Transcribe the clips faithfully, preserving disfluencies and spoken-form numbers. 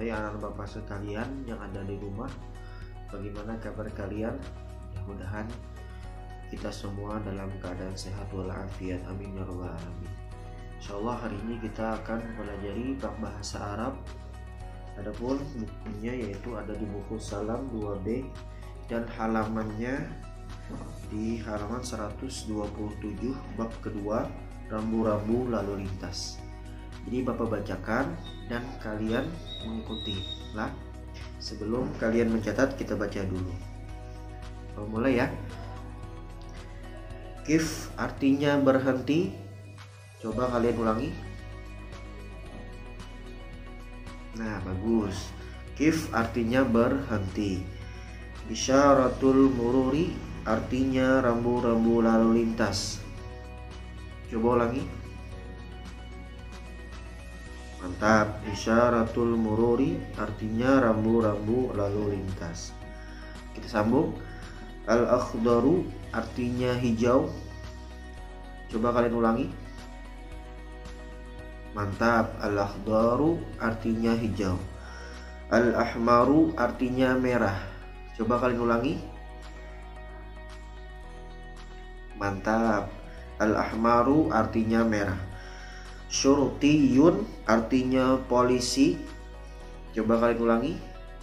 ya anak bapak sekalian yang ada di rumah. Bagaimana kabar kalian? Mudah-mudahan kita semua dalam keadaan sehat walafiat, amin ya rabbal alamin. Insyaallah hari ini kita akan mempelajari bab bahasa Arab. Adapun bukunya yaitu ada di buku Salam dua B dan halamannya di halaman seratus dua puluh tujuh, bab kedua, rambu-rambu lalu lintas. Jadi Bapak bacakan dan kalian mengikuti lah. Sebelum kalian mencatat, kita baca dulu. Kita mulai ya. Kif artinya berhenti. Coba kalian ulangi. Nah, bagus. Kif artinya berhenti. Isyaratul mururi artinya rambu-rambu lalu lintas. Coba ulangi. Mantap. Isyaratul mururi artinya rambu-rambu lalu lintas. Kita sambung. Al-akhdaru artinya hijau. Coba kalian ulangi. Mantap. Al-akhdaru artinya hijau. Al-ahmaru artinya merah. Coba kalian ulangi. Mantap. Al-ahmaru artinya merah. Syurutiyun artinya polisi. Coba kalian ulangi.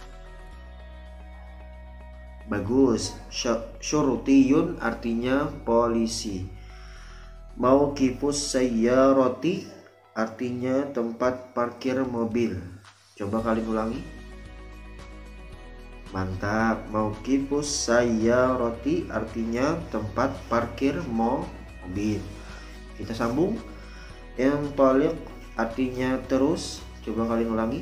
Bagus. Syurutiyun artinya polisi. Mauqifus sayyarati artinya tempat parkir mobil. Coba kalian ulangi. Mantap. Mauqifus sayyarati artinya tempat parkir mobil. Kita sambung. Intaliq artinya terus. Coba kalian ulangi.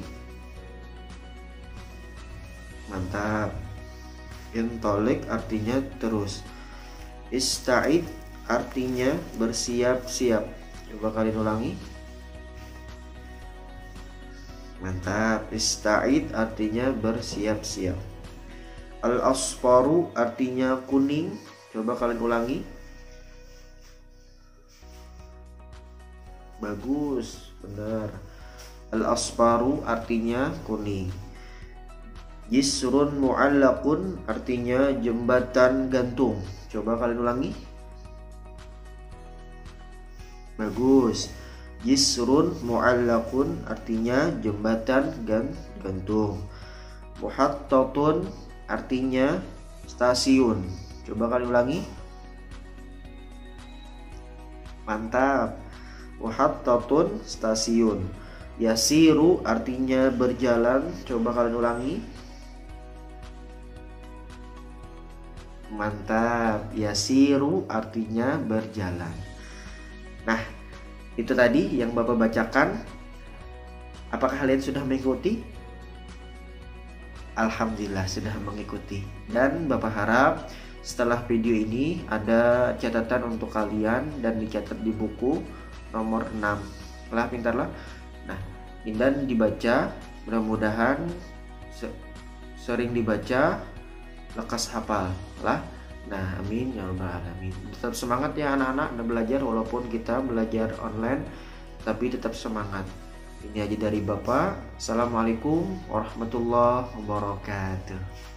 Mantap. Intaliq artinya terus. Ista'id artinya bersiap-siap. Coba kalian ulangi. Mantap. Ista'id artinya bersiap-siap. Al-asfaru artinya kuning. Coba kalian ulangi. Bagus, benar. Al-asfaru artinya kuning. Jisrun mu'allaqun artinya jembatan gantung. Coba kalian ulangi. Bagus. Jisrun mu'allaqun artinya jembatan gantung. Muhattatun artinya stasiun. Coba kalian ulangi. Mantap. Muhattatun stasiun. Yasiru artinya berjalan. Coba kalian ulangi. Mantap. Yasiru artinya berjalan. Nah, itu tadi yang Bapak bacakan. Apakah kalian sudah mengikuti? Alhamdulillah sudah mengikuti. Dan Bapak harap setelah video ini ada catatan untuk kalian dan dicatat di buku nomor enam. Lah pintarlah. Nah, dan dibaca, mudah-mudahan se sering dibaca, lekas hafal lah. Nah, amin ya rabbal alamin. Tetap semangat ya anak-anak belajar, walaupun kita belajar online, tapi tetap semangat. Ini aja dari Bapak. Assalamualaikum warahmatullahi wabarakatuh.